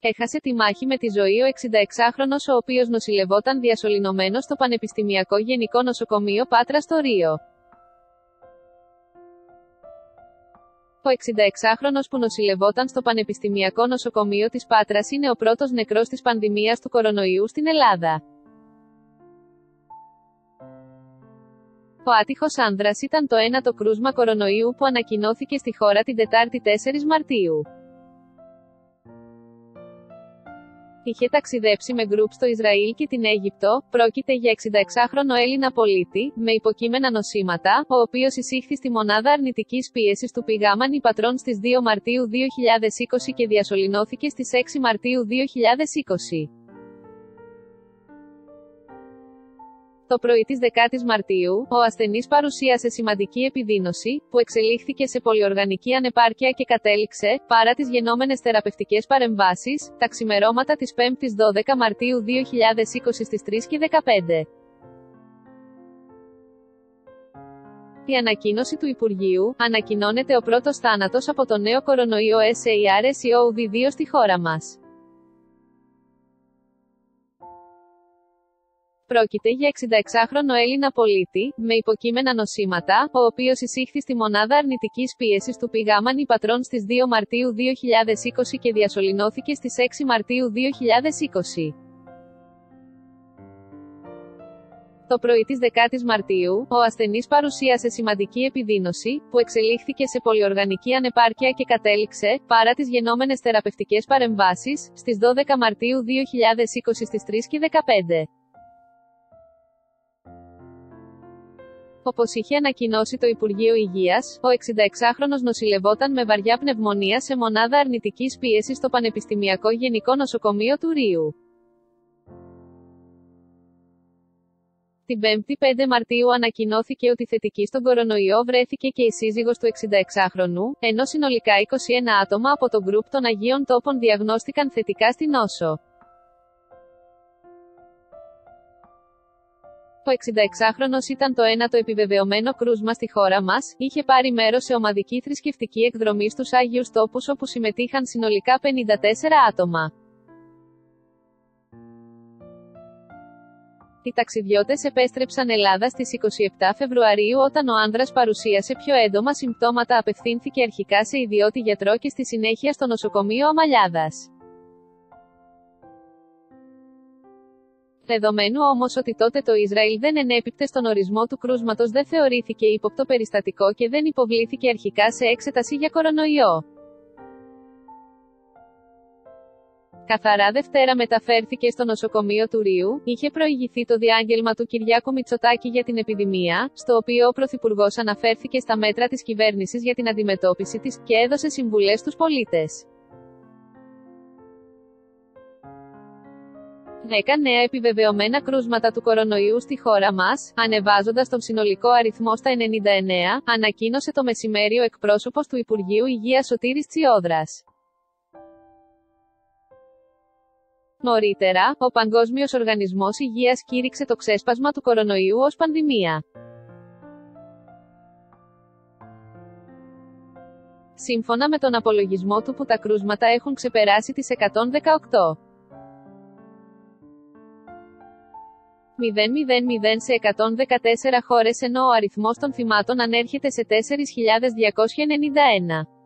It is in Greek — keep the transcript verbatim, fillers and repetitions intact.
Έχασε τη μάχη με τη ζωή ο εξηνταεξάχρονος ο οποίος νοσηλευόταν διασωληνωμένος στο Πανεπιστημιακό Γενικό Νοσοκομείο Πάτρα στο Ρίο. Ο εξηνταεξάχρονος που νοσηλευόταν στο Πανεπιστημιακό Νοσοκομείο της Πάτρας είναι ο πρώτος νεκρός της πανδημίας του κορονοϊού στην Ελλάδα. Ο άτυχος άνδρας ήταν το ένατο κρούσμα κορονοϊού που ανακοινώθηκε στη χώρα την Τετάρτη τέσσερις Μαρτίου. Είχε ταξιδέψει με γκρουπ στο Ισραήλ και την Αίγυπτο. Πρόκειται για εξηνταεξάχρονο Έλληνα πολίτη, με υποκείμενα νοσήματα, ο οποίος εισήχθη στη μονάδα αρνητικής πίεσης του πηγάμαν Υπατρών στις δύο Μαρτίου δύο χιλιάδες είκοσι και διασωληνώθηκε στις έξι Μαρτίου δύο χιλιάδες είκοσι. Το πρωί της δεκάτης Μαρτίου, ο ασθενής παρουσίασε σημαντική επιδείνωση, που εξελίχθηκε σε πολυοργανική ανεπάρκεια και κατέληξε, παρά τις γενόμενες θεραπευτικές παρεμβάσεις, τα ξημερώματα της πέμπτης δώδεκα Μαρτίου δύο χιλιάδες είκοσι στις τρεις και δεκαπέντε. Η ανακοίνωση του Υπουργείου ανακοινώνεται ο πρώτος θάνατος από το νέο κορονοϊό SARS-CoV δύο στη χώρα μας. Πρόκειται για εξηνταεξάχρονο Έλληνα πολίτη, με υποκείμενα νοσήματα, ο οποίος εισήχθη στη μονάδα αρνητικής πίεσης του πηγάμαν Υπατρών στις δύο Μαρτίου δύο χιλιάδες είκοσι και διασωληνώθηκε στις έξι Μαρτίου δύο χιλιάδες είκοσι. Το πρωί της δεκάτης Μαρτίου, ο ασθενής παρουσίασε σημαντική επιδείνωση, που εξελίχθηκε σε πολυοργανική ανεπάρκεια και κατέληξε, παρά τις γενόμενες θεραπευτικές παρεμβάσεις, στις δώδεκα Μαρτίου δύο χιλιάδες είκοσι στις τρεις και δεκαπέντε. Όπως είχε ανακοινώσει το Υπουργείο Υγείας, ο εξηνταεξάχρονος νοσηλευόταν με βαριά πνευμονία σε μονάδα αρνητικής πίεσης στο Πανεπιστημιακό Γενικό Νοσοκομείο του Ρίου. Την πέμπτη πέντε Μαρτίου ανακοινώθηκε ότι θετική στον κορονοϊό βρέθηκε και η σύζυγος του εξηνταεξάχρονου, ενώ συνολικά είκοσι ένα άτομα από το γκρουπ των Αγίων Τόπων διαγνώστηκαν θετικά στη νόσο. Ο εξηνταεξάχρονος ήταν το ένατο επιβεβαιωμένο κρούσμα στη χώρα μας, είχε πάρει μέρος σε ομαδική θρησκευτική εκδρομή στους Άγιους Τόπους όπου συμμετείχαν συνολικά πενήντα τέσσερα άτομα. Οι ταξιδιώτες επέστρεψαν Ελλάδα στις είκοσι επτά Φεβρουαρίου όταν ο άνδρας παρουσίασε πιο έντομα συμπτώματα. Απευθύνθηκε αρχικά σε ιδιώτη γιατρό και στη συνέχεια στο νοσοκομείο Αμαλιάδας. Δεδομένου όμως ότι τότε το Ισραήλ δεν ενέπιπτε στον ορισμό του κρούσματος, δεν θεωρήθηκε ύποπτο περιστατικό και δεν υποβλήθηκε αρχικά σε έξεταση για κορονοϊό. Καθαρά Δευτέρα μεταφέρθηκε στο νοσοκομείο του Ρίου, είχε προηγηθεί το διάγγελμα του Κυριάκου Μητσοτάκη για την επιδημία, στο οποίο ο Πρωθυπουργός αναφέρθηκε στα μέτρα της κυβέρνησης για την αντιμετώπιση της, και έδωσε συμβουλές στους πολίτες. δέκα νέα επιβεβαιωμένα κρούσματα του κορονοϊού στη χώρα μας, ανεβάζοντας τον συνολικό αριθμό στα ενενήντα εννέα, ανακοίνωσε το μεσημέρι ο εκπρόσωπος του Υπουργείου Υγείας Σωτήρης Τσιόδρας. Νωρίτερα, ο Παγκόσμιος Οργανισμός Υγείας κήρυξε το ξέσπασμα του κορονοϊού ως πανδημία. Σύμφωνα με τον απολογισμό του που τα κρούσματα έχουν ξεπεράσει τις εκατόν δεκαοκτώ χιλιάδες σε εκατόν δεκατέσσερα χώρες, ενώ ο αριθμός των θυμάτων ανέρχεται σε τέσσερις χιλιάδες διακόσια ενενήντα ένα.